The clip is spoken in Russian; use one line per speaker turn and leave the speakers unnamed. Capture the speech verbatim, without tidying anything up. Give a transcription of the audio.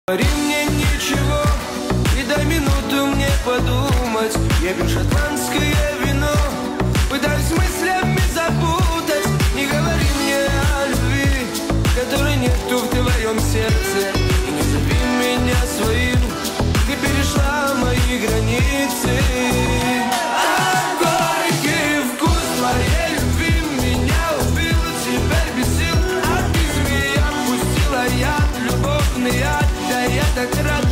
Говори мне ничего и дай минуту мне подумать. Я пью шотландское вино, пытаюсь мыслями запутать. Не говори мне о любви, которой нету в твоем сердце. И не зови меня своим, ты перешла мои границы. А горький вкус твоей любви меня убил, теперь без сил. А ты змея пустила яд, любовный яд. Да я так рад.